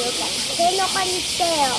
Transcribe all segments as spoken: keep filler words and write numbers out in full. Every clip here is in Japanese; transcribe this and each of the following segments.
天の子に来てよ。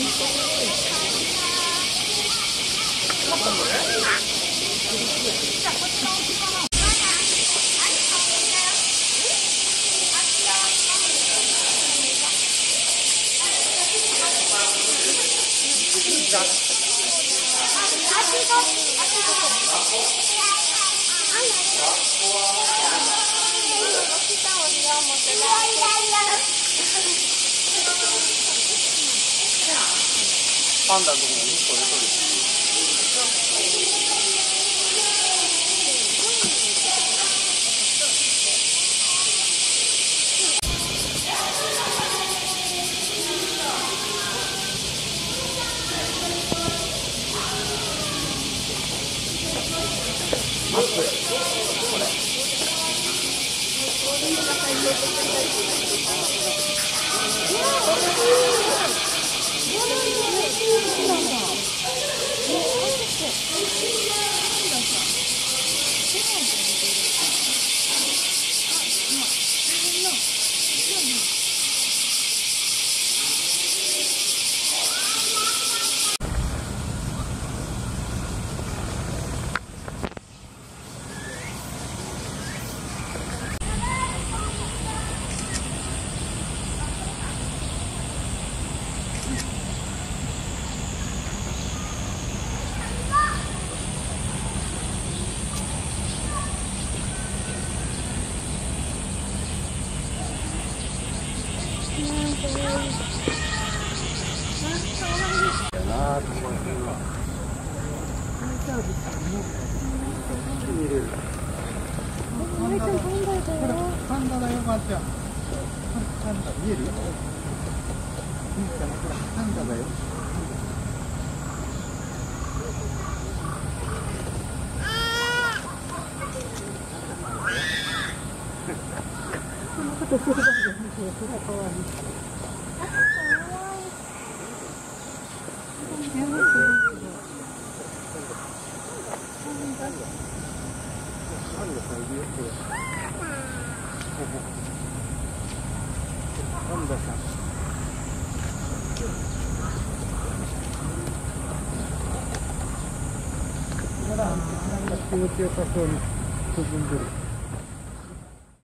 パンダのところにこれ取る。パンダだよ、ばあちゃん。パンダ見える？パンダだよ。こんなことするばあちゃん見てよ、それはかわいい。パンダさん。なんか気持ちよさそうに進んでる。